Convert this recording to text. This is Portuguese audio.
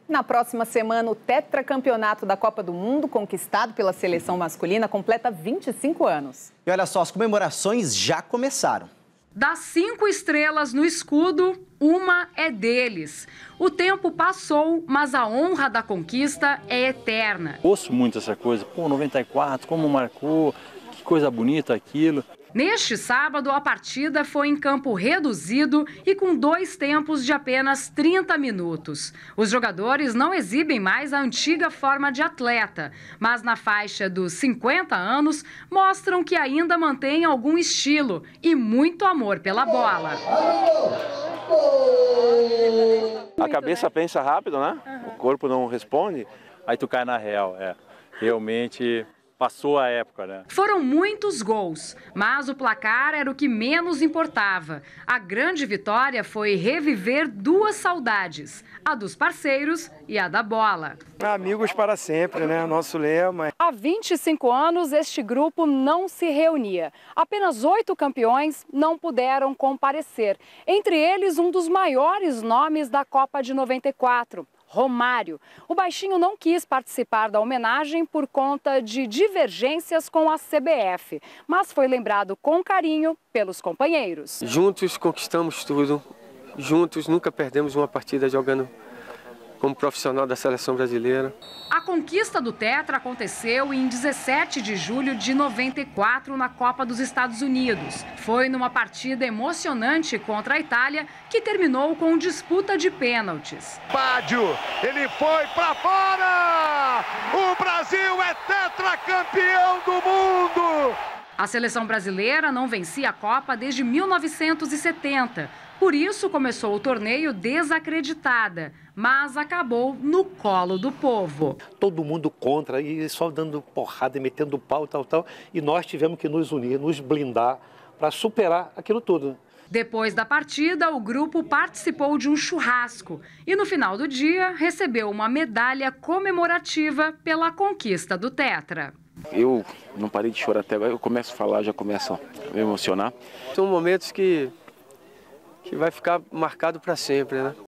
Na próxima semana, o tetracampeonato da Copa do Mundo, conquistado pela seleção masculina, completa 25 anos. E olha só, as comemorações já começaram. Das 5 estrelas no escudo, uma é deles. O tempo passou, mas a honra da conquista é eterna. Ouço muito essa coisa, 94, como marcou, que coisa bonita aquilo. Neste sábado, a partida foi em campo reduzido e com 2 tempos de apenas 30 minutos. Os jogadores não exibem mais a antiga forma de atleta, mas na faixa dos 50 anos mostram que ainda mantêm algum estilo e muito amor pela bola. A cabeça pensa rápido, né? O corpo não responde, aí tu cai na real. Realmente passou a época, né? Foram muitos gols, mas o placar era o que menos importava. A grande vitória foi reviver 2 saudades, a dos parceiros e a da bola. Amigos para sempre, né? Nosso lema. Há 25 anos, este grupo não se reunia. Apenas 8 campeões não puderam comparecer. Entre eles, um dos maiores nomes da Copa de 94. Romário. O baixinho não quis participar da homenagem por conta de divergências com a CBF, mas foi lembrado com carinho pelos companheiros. Juntos conquistamos tudo, juntos nunca perdemos uma partida jogando como profissional da seleção brasileira. A conquista do Tetra aconteceu em 17 de julho de 94 na Copa dos Estados Unidos. Foi numa partida emocionante contra a Itália que terminou com disputa de pênaltis. Baggio, ele foi para fora! O Brasil é tetracampeão do mundo! A seleção brasileira não vencia a Copa desde 1970. Por isso começou o torneio desacreditada, mas acabou no colo do povo. Todo mundo contra, e só dando porrada e metendo pau, tal. E nós tivemos que nos unir, nos blindar para superar aquilo tudo. Depois da partida, o grupo participou de um churrasco e no final do dia recebeu uma medalha comemorativa pela conquista do Tetra. Eu não parei de chorar até agora, eu começo a falar, já começo a me emocionar. São momentos que vai ficar marcado para sempre, né?